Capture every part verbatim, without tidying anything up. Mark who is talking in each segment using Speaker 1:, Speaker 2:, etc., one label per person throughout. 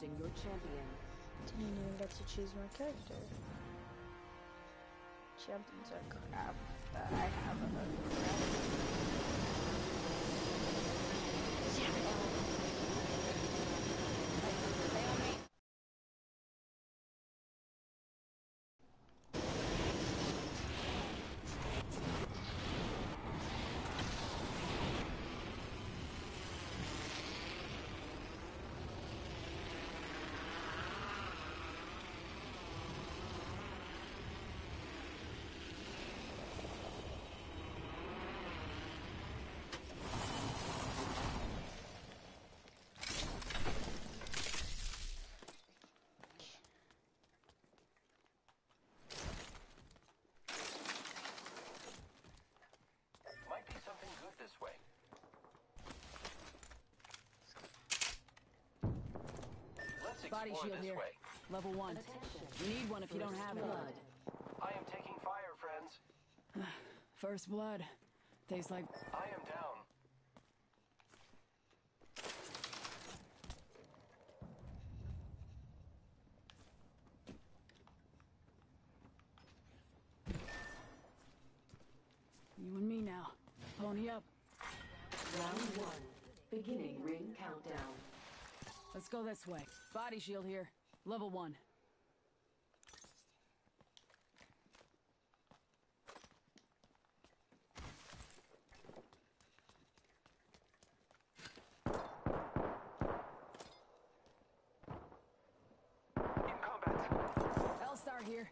Speaker 1: Introducing your champion.
Speaker 2: Didn't even get to choose my character. Champions are crap, but I have a crap.
Speaker 1: Body shield here. Way. Level one. You need one if you don't have blood.
Speaker 3: I am taking fire, friends.
Speaker 1: First blood. Tastes like...
Speaker 3: I am down.
Speaker 1: You and me now. Pony up.
Speaker 4: Round one. Beginning ring countdown.
Speaker 1: Let's go this way. Body shield here. Level one.
Speaker 3: In combat.
Speaker 1: L-Star here.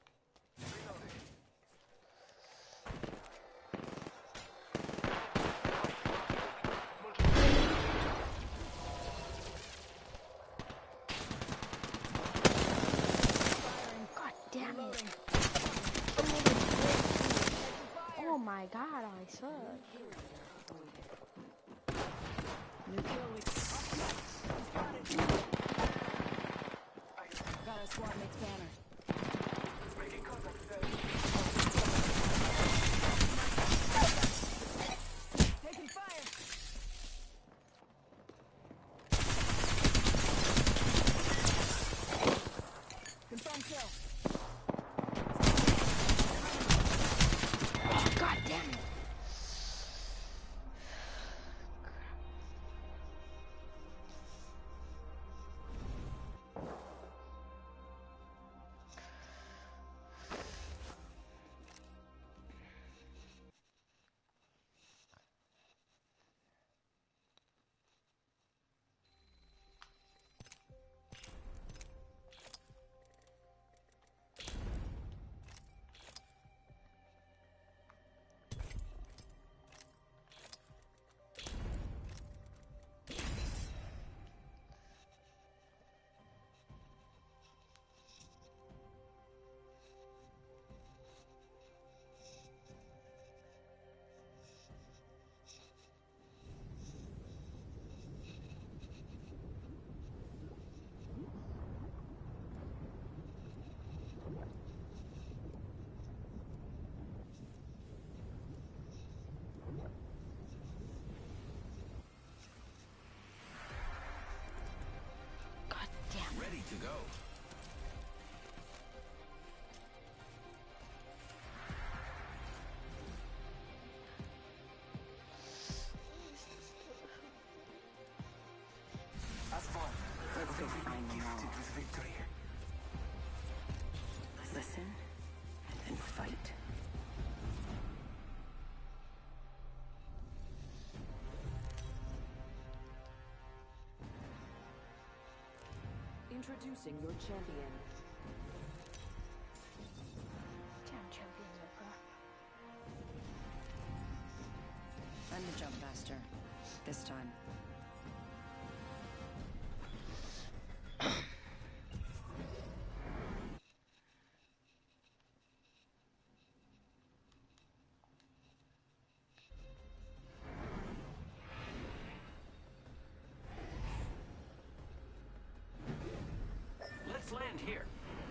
Speaker 2: Oh my god, I suck.
Speaker 1: New kill lead. Got our squad mate's banner.
Speaker 3: Making contact with
Speaker 1: Taking fire. Confirm kill.
Speaker 2: God damn it.
Speaker 3: ready to go.
Speaker 4: Let's go find them all.
Speaker 3: Victory.
Speaker 4: Listen and fight.
Speaker 1: Introducing your champion.
Speaker 2: Damn, champions are crap.
Speaker 1: I'm the jump master. This time.
Speaker 3: Let's land here.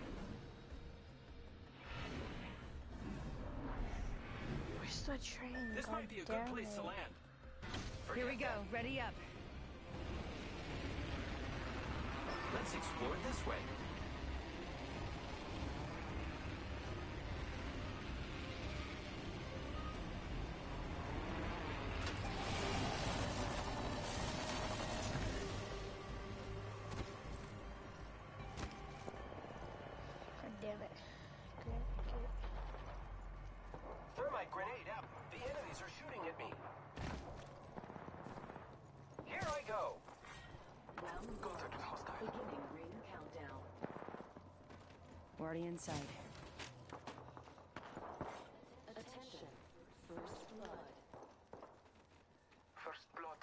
Speaker 2: Where's the train?
Speaker 3: This
Speaker 2: God
Speaker 3: might be a good
Speaker 2: damn
Speaker 3: place
Speaker 2: it.
Speaker 3: to land.
Speaker 1: Here we go. Ready up.
Speaker 3: Let's explore this way.
Speaker 2: God damn it. Good, good.
Speaker 3: Thermite grenade out. The enemies are shooting at me. Here I go.
Speaker 4: Round one.
Speaker 3: Contact with hostile.
Speaker 4: Beginning ring countdown.
Speaker 1: We're already inside.
Speaker 4: Attention. First blood.
Speaker 3: First blood.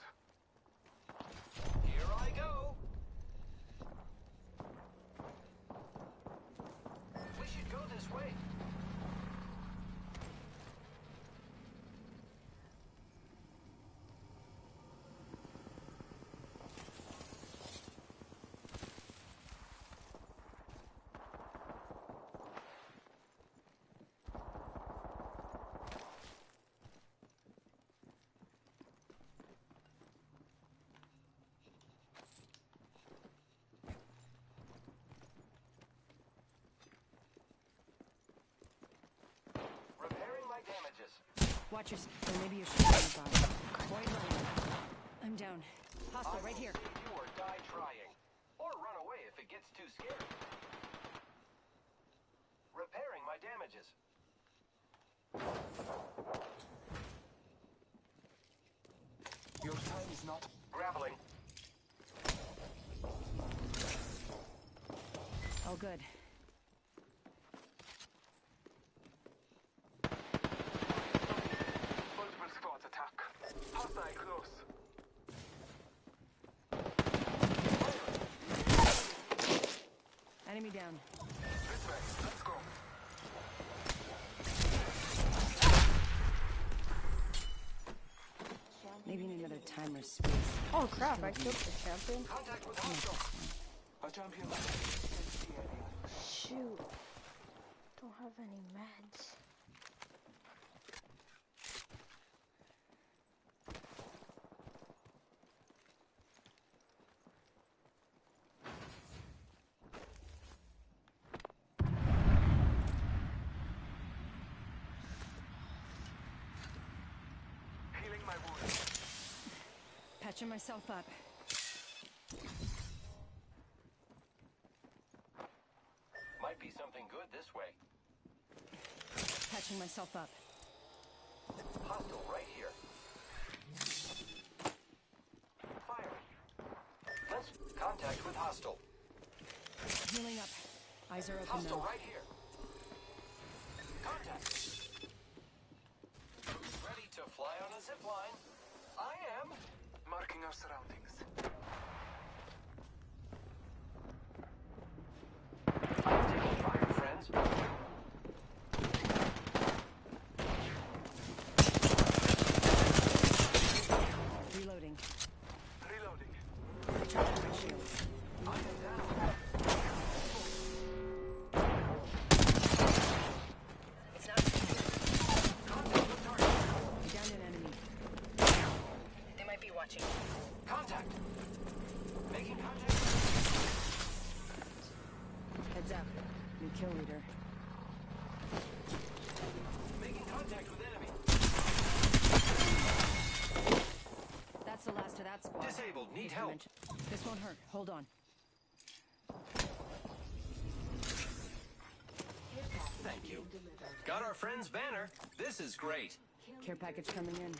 Speaker 3: Here I go. We should go this way. Repairing my damages.
Speaker 1: Watch your... Or maybe you're shooting on the bottom. Void line. I'm down. Hostile
Speaker 3: I
Speaker 1: right
Speaker 3: will
Speaker 1: here.
Speaker 3: save you or die trying. Or run away if it gets too scary. Repairing my damages. Your time is not grappling.
Speaker 1: All good.
Speaker 3: Multiple squads attack. Hostile close.
Speaker 1: Enemy down.
Speaker 3: This way. Let's go.
Speaker 1: Maybe in another time or space.
Speaker 2: Oh crap, I killed the champion.
Speaker 3: Contact with hostile. A champion.
Speaker 2: Shoot. Don't have any meds.
Speaker 3: Healing my wounds.
Speaker 1: Patching myself up.
Speaker 3: Might be something good this way.
Speaker 1: Patching myself up.
Speaker 3: Hostile right here. Fire. Let's contact with hostile.
Speaker 1: Healing up. Eyes are open
Speaker 3: Hostile
Speaker 1: now.
Speaker 3: right here. Contact. Who's ready to fly on a zip line? I am. Marking our surroundings. I'm taking fire, friends.
Speaker 1: Reloading.
Speaker 3: Reloading.
Speaker 1: Recharging my shields.
Speaker 3: I am down.
Speaker 1: It's not
Speaker 3: Contact with target.
Speaker 1: down an enemy. They might be watching.
Speaker 3: Contact. Making contact.
Speaker 1: Heads up. New kill leader.
Speaker 3: Making contact with enemy.
Speaker 1: That's the last of that squad.
Speaker 3: Disabled. Need
Speaker 1: Just to
Speaker 3: help.
Speaker 1: mention- This won't hurt. Hold on.
Speaker 3: Thank you. Got our friend's banner. This is great.
Speaker 1: Care package coming in.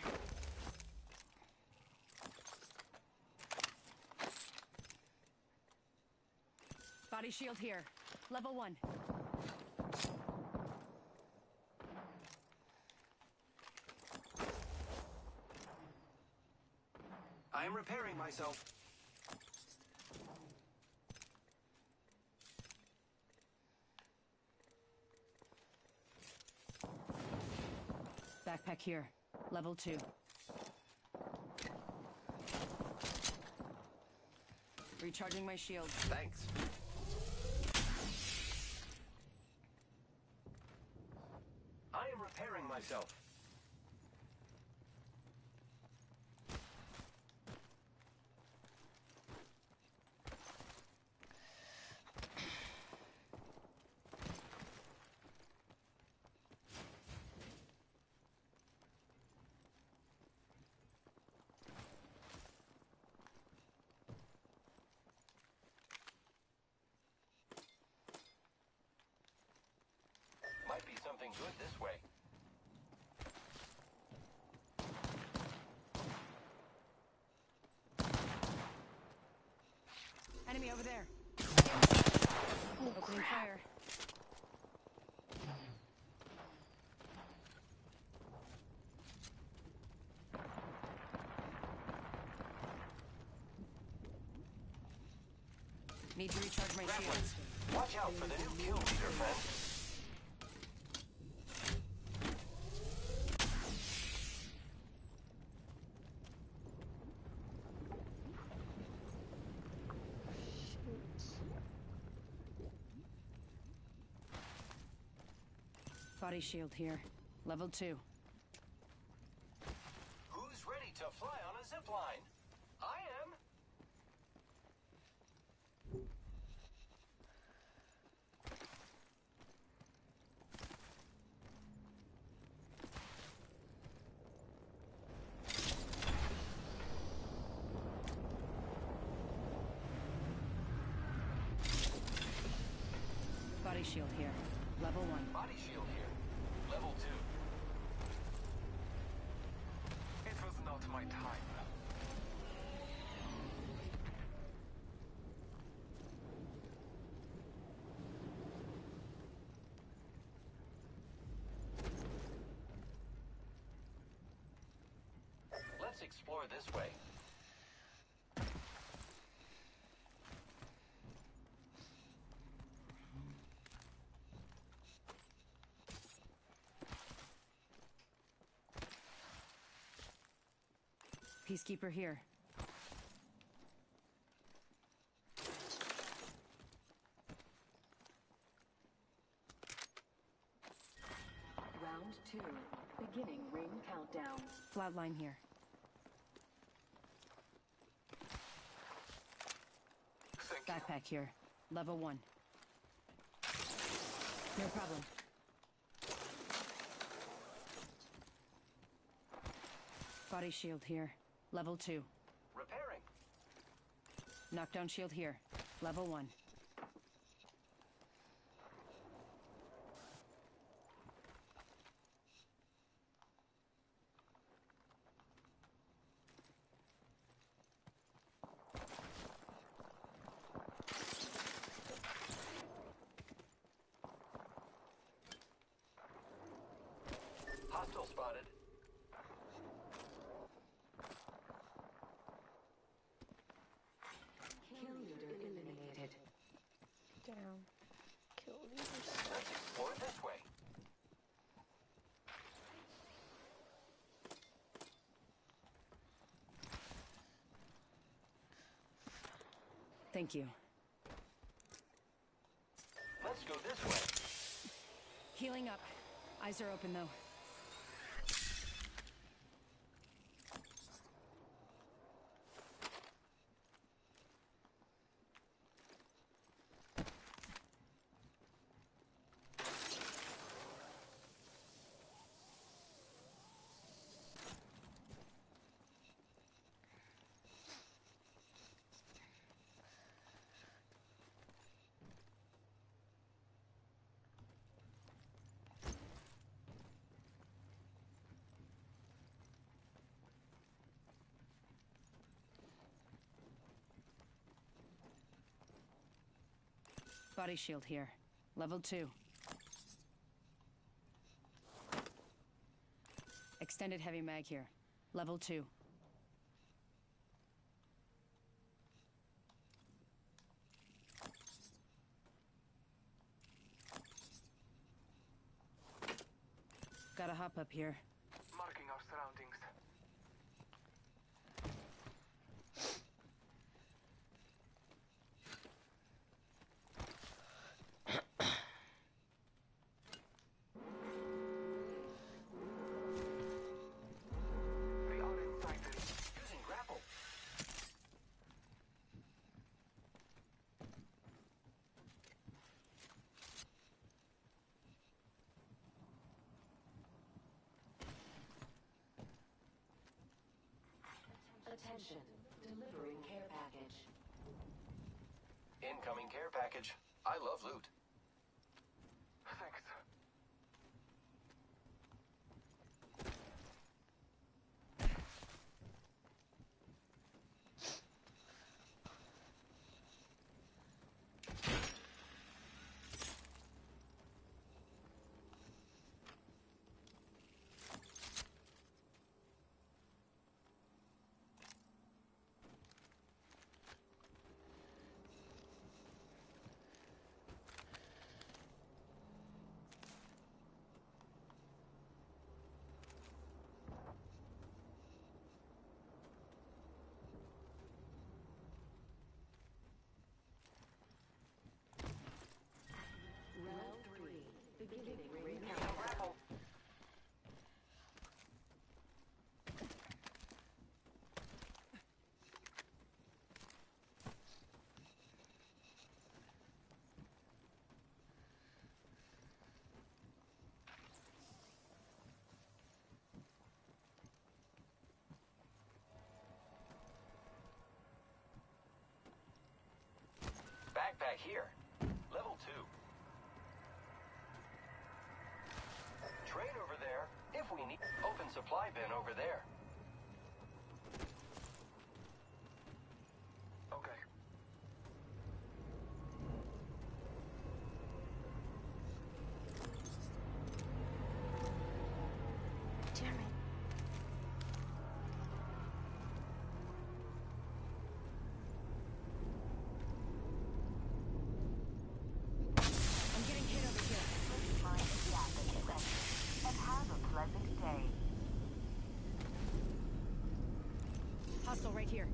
Speaker 1: Body shield here. Level one.
Speaker 3: I am repairing myself.
Speaker 1: Backpack here. Level two. Recharging my shield.
Speaker 3: Thanks. I am repairing myself. good this way.
Speaker 1: Enemy over there. Opening fire. Need to recharge my shields.
Speaker 3: Watch out for the new kill leader, friend.
Speaker 1: Body shield here. Level two.
Speaker 3: Who's ready to fly on a zip line? I am.
Speaker 1: Body shield here. Level one.
Speaker 3: Body shield here. Level two. It was not my time. Let's explore this way.
Speaker 1: Peacekeeper here.
Speaker 4: Round two. Beginning ring countdown.
Speaker 1: Flatline here.
Speaker 3: Thank you.
Speaker 1: Backpack here. Level one. No problem. Body shield here. Level two.
Speaker 3: Repairing.
Speaker 1: Knockdown shield here. Level one.
Speaker 3: Hostile spotted.
Speaker 4: Kill leader eliminated.
Speaker 2: Down. Kill leaders.
Speaker 3: Let's explore this way.
Speaker 1: Thank you.
Speaker 3: Let's go this way.
Speaker 1: Healing up. Eyes are open though. Body shield here. Level two. Extended heavy mag here. Level two. Gotta hop up here.
Speaker 3: Marking our surroundings. We are inside this. Using grapple.
Speaker 4: Attention. Delivering care package.
Speaker 3: Incoming care package. I love loot. Thanks. back here. Level two. Train over there if we need. Open supply bin over there. Okay.
Speaker 2: Damn it.
Speaker 1: I'm getting hit over here.
Speaker 5: Find the advocate ready. And have a pleasant day.
Speaker 1: Hostile right here.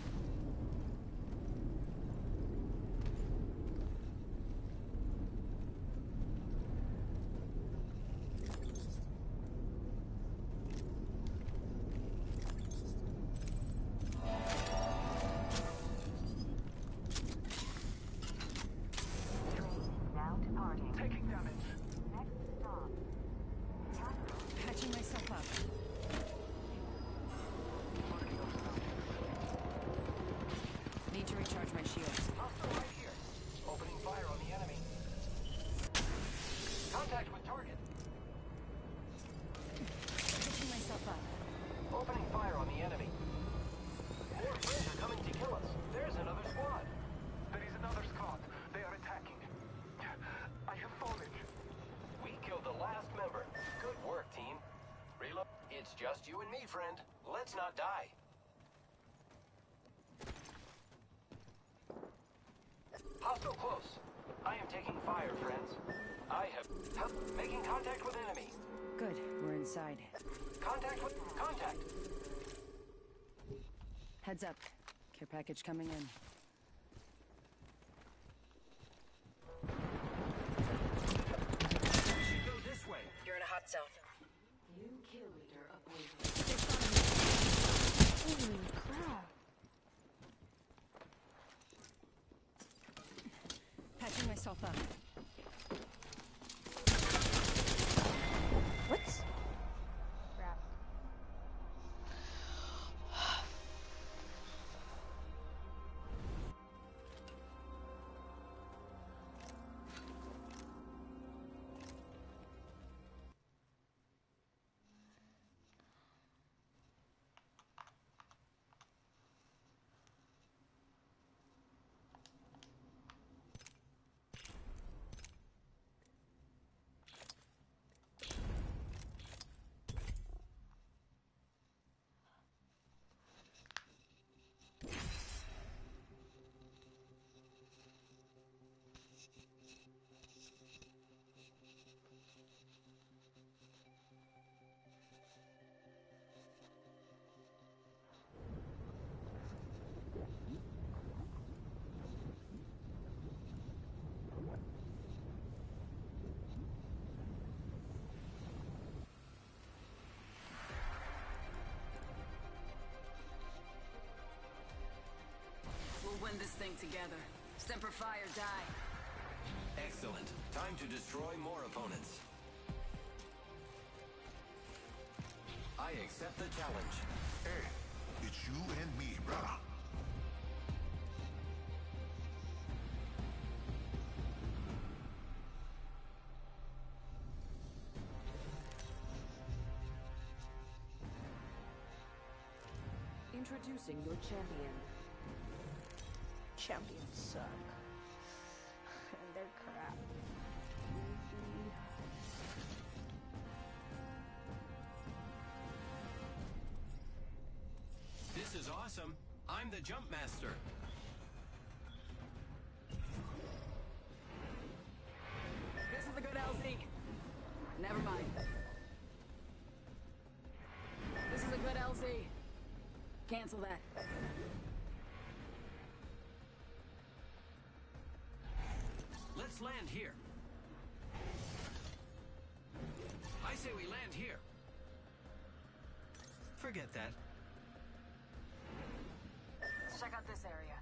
Speaker 5: Train now departing.
Speaker 3: Taking damage.
Speaker 5: Next stop.
Speaker 1: Patching myself up. Need to recharge my shields.
Speaker 3: Hostile right here. Opening fire on the enemy. Contact with target.
Speaker 1: Patching myself up.
Speaker 3: Opening fire on the enemy. More friends are coming to kill us. There's another squad. There is another squad. They are attacking. I have fallen. We killed the last member. Good work, team. Reload. It's just you and me, friend. Let's not die. Hostile close. I am taking fire, friends. I have help making contact with enemy.
Speaker 1: Good, we're inside.
Speaker 3: Contact with contact.
Speaker 1: Heads up. Care package coming in.
Speaker 3: We should go this way.
Speaker 1: You're in a hot zone.
Speaker 4: New kill leader appointed.
Speaker 2: Holy crap.
Speaker 1: Patching myself up.
Speaker 2: What? Crap.
Speaker 1: We'll win this thing together. Semper Fi or die.
Speaker 3: Excellent. Time to destroy more opponents. I accept the challenge.
Speaker 6: Hey, it's you and me, brother.
Speaker 4: Introducing your champion.
Speaker 2: Champions suck. And they're crap.
Speaker 3: This is awesome. I'm the jump master.
Speaker 1: This is a good L Z. Never mind. This is a good L Z. Cancel that.
Speaker 3: Let's land here. I say we land here. Forget that.
Speaker 1: Let's check out this area.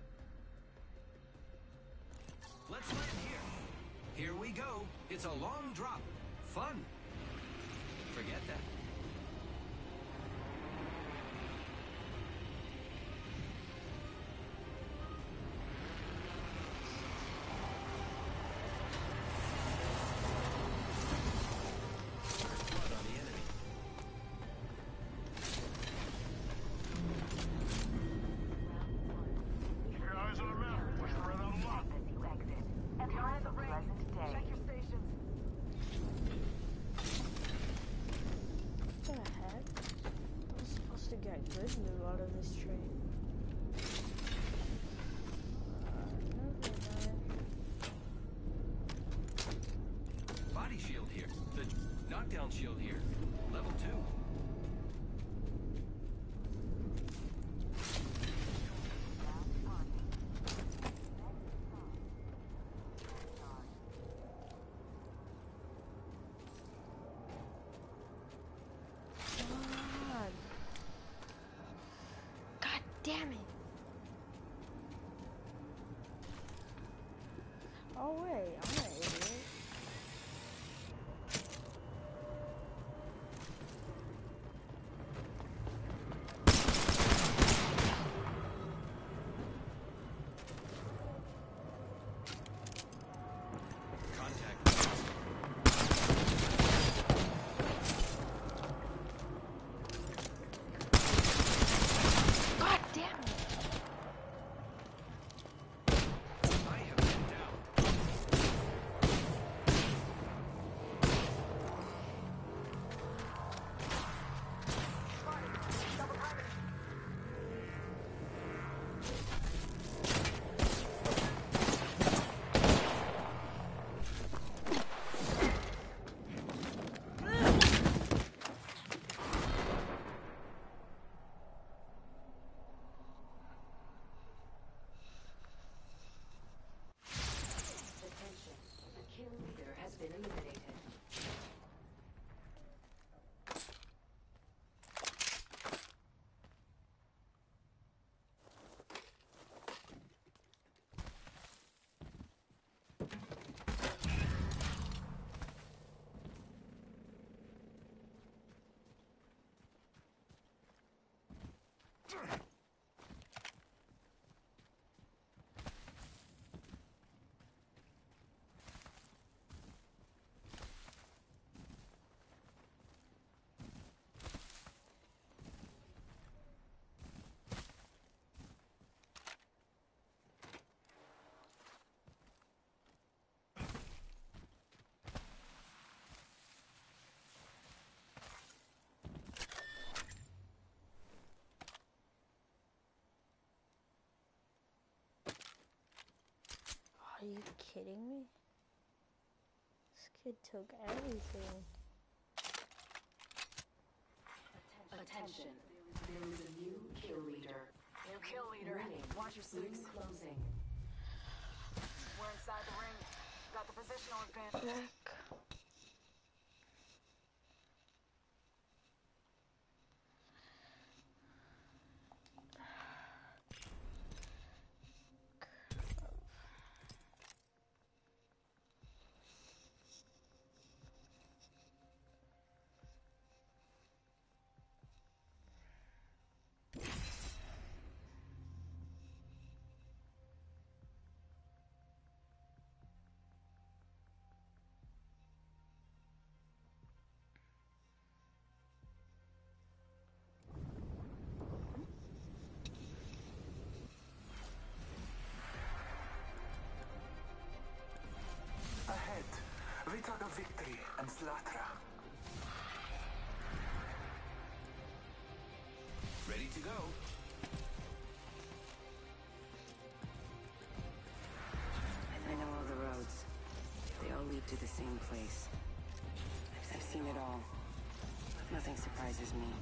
Speaker 3: Let's land here. Here we go. It's a long drop. Fun. Forget that.
Speaker 2: got good loot out of this train. Uh, never mind.
Speaker 7: Body shield here. The knockdown shield here. Level two.
Speaker 2: God. God damn it. Oh wait, I'm an idiot.
Speaker 7: Contact.
Speaker 2: God damn it.
Speaker 7: I have been down.
Speaker 4: Attention, the kill leader has been eliminated.
Speaker 2: Are you kidding me? This kid took everything.
Speaker 4: Attention, there is a new kill leader.
Speaker 5: New kill leader.
Speaker 4: Warning,
Speaker 5: Watch your
Speaker 4: ring
Speaker 5: six.
Speaker 4: closing.
Speaker 5: We're inside the ring. Got the positional advantage.
Speaker 2: Frick.
Speaker 3: Ahead, Vita of Victory and Slatra.
Speaker 7: Ready to go.
Speaker 1: I know all the roads. They all lead to the same place. I've seen it all. Nothing surprises me.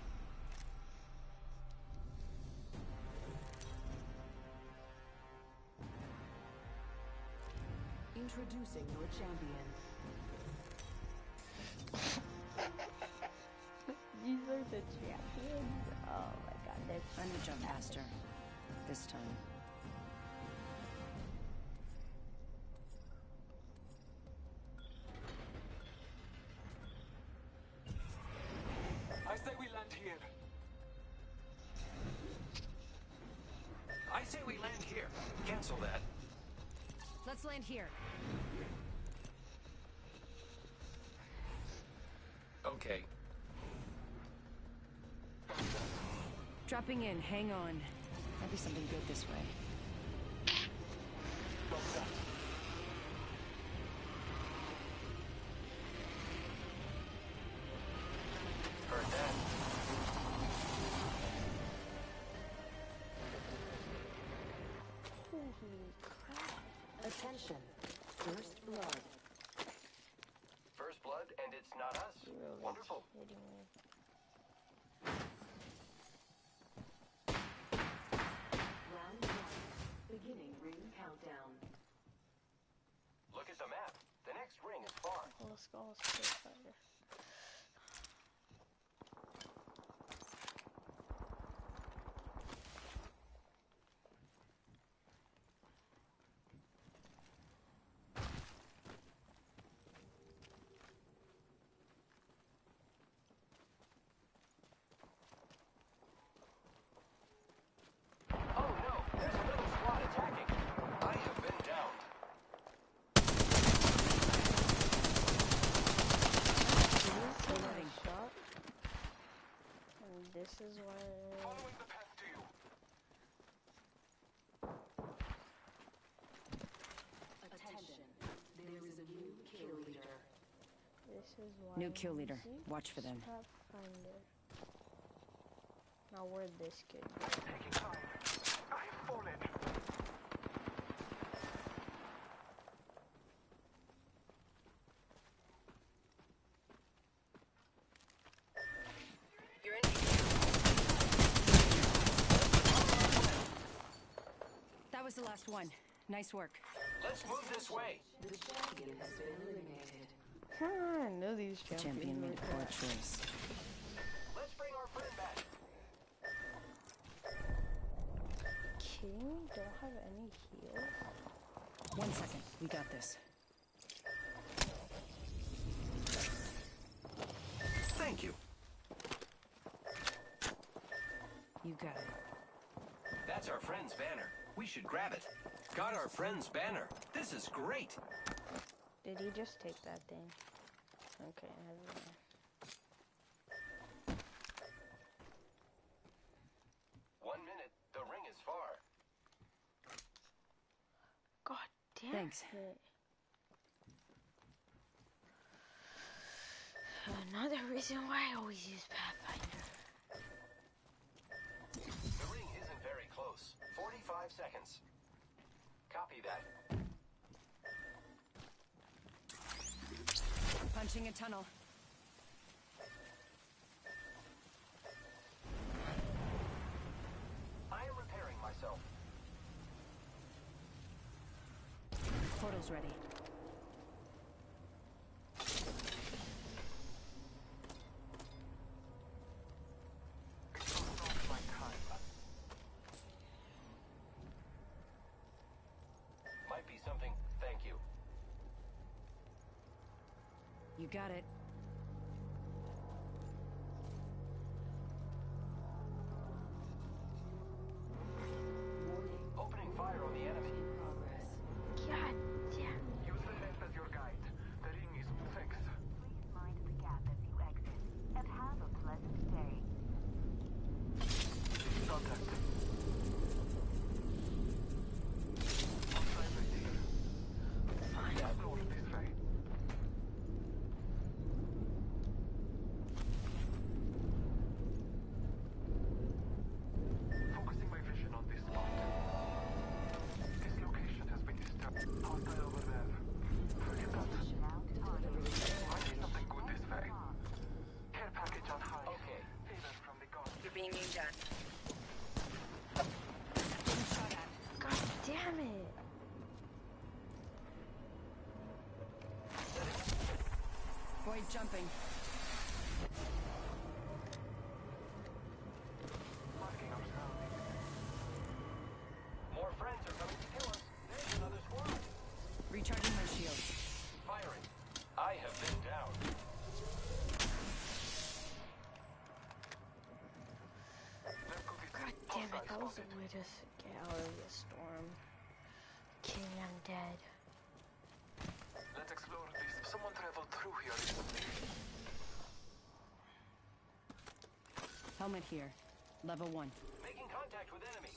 Speaker 4: Introducing your champion.
Speaker 2: These are the champions. Oh my god, they're
Speaker 1: I'm the jump master. This time.
Speaker 3: I say we land here.
Speaker 7: I say we land here. Cancel that.
Speaker 1: Let's land here.
Speaker 7: Okay.
Speaker 1: Dropping in. Hang on. Might be something good this way.
Speaker 7: Heard that.
Speaker 2: Holy crap.
Speaker 4: Attention. First blood.
Speaker 3: First blood, and it's not us.
Speaker 2: You're really
Speaker 3: Wonderful.
Speaker 2: kidding me.
Speaker 4: Round one. Beginning ring countdown.
Speaker 3: Look at the map. The next ring is far.
Speaker 2: Well, let's go. Let's go fighter.
Speaker 3: Oh no! There's another squad attacking. I have been downed.
Speaker 2: This is my shot. And this is why.
Speaker 3: Following the path to you.
Speaker 4: Attention. There is a new kill leader.
Speaker 2: This is why.
Speaker 1: New kill leader.
Speaker 2: See?
Speaker 1: Watch for them.
Speaker 2: Pathfinder. Now where'd this kid?
Speaker 3: Taking fire. I have fallen.
Speaker 1: You're in. That was the last one. Nice work.
Speaker 3: Let's move this way.
Speaker 4: The champion has been eliminated.
Speaker 2: I know these
Speaker 1: The
Speaker 2: champions
Speaker 1: champion made a
Speaker 2: were
Speaker 1: poor
Speaker 2: crap.
Speaker 1: choice.
Speaker 3: Let's bring our friend back.
Speaker 2: Kidding me? Don't have any heals?
Speaker 1: One second. We got this.
Speaker 7: Thank you.
Speaker 1: You got it.
Speaker 7: That's our friend's banner. We should grab it. Got our friend's banner. This is great.
Speaker 2: Did he just take that thing? Okay, never mind.
Speaker 3: One minute. The ring is far.
Speaker 2: God damn
Speaker 1: Thanks.
Speaker 2: it. Another reason why I always use Pathfinder.
Speaker 3: The ring isn't very close. forty-five seconds. Copy that.
Speaker 1: Punching a tunnel.
Speaker 3: I am repairing myself.
Speaker 1: Portal's ready.
Speaker 3: It's not my time. Might be something. Thank you.
Speaker 1: You got it.
Speaker 3: Opening fire on the enemy.
Speaker 4: Progress.
Speaker 2: God damn it.
Speaker 3: Use the net as your guide. The ring is fixed.
Speaker 5: Please mind the gap as you exit, and have a pleasant day.
Speaker 3: Contact. Outside right here. Explore this way. Focusing my vision on this spot. This location has been disturbed. Hostile over there. Forget that. Might be something good this way. Care package on high. Okay. Favor from the gods.
Speaker 1: You're being aimed at.
Speaker 2: God damn it.
Speaker 1: Void jumping.
Speaker 3: Marking our surroundings. More friends are coming to kill us. There's another squad.
Speaker 1: Recharging my shields.
Speaker 3: Firing. I have been down.
Speaker 2: God damn it. That was the way to s- get out of the storm. King Undead.
Speaker 3: Let's explore this. Someone traveled through here recently.
Speaker 1: Helmet here. Level one.
Speaker 3: Making contact with enemy.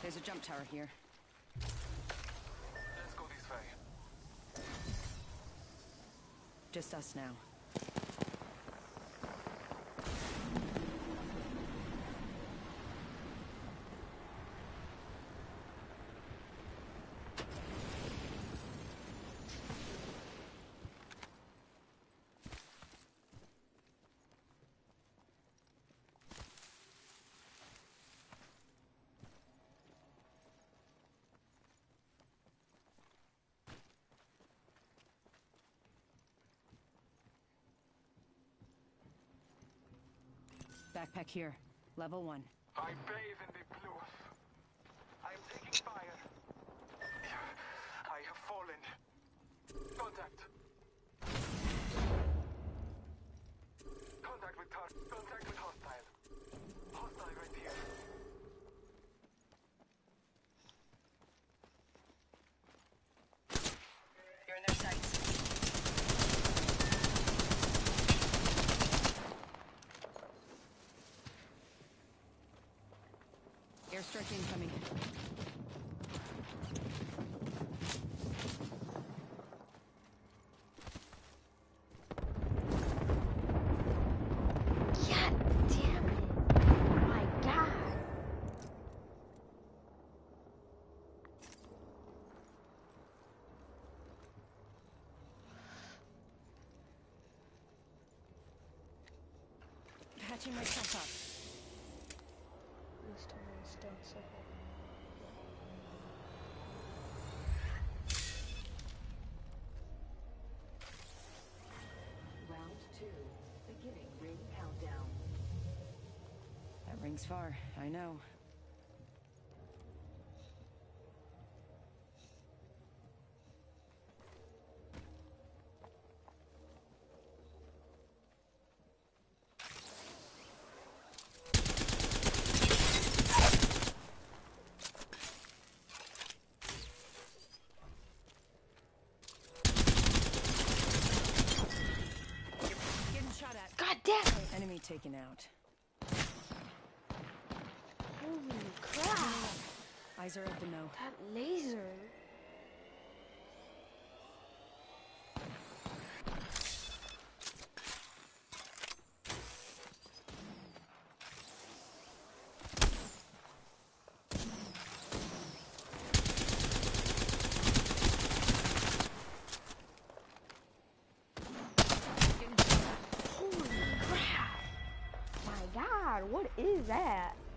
Speaker 1: There's a jump tower here.
Speaker 3: Let's go this way.
Speaker 1: Just us now. Backpack here. Level one.
Speaker 3: I bathe in the blues. I am taking fire. I have fallen. Contact. Contact with tar- Contact with hostile. Hostile right here.
Speaker 1: You're in their sights. Airstrike incoming.
Speaker 2: God damn it. Oh my god.
Speaker 1: Patching myself up.
Speaker 2: These turrets don't suffer.
Speaker 4: Round two. Beginning ring countdown.
Speaker 1: That rings far, I know. Getting shot at.
Speaker 2: God damn it.
Speaker 1: Enemy taken out.
Speaker 2: Holy crap.
Speaker 1: Eyes are open though.
Speaker 2: That laser. Holy crap. My god, what is that?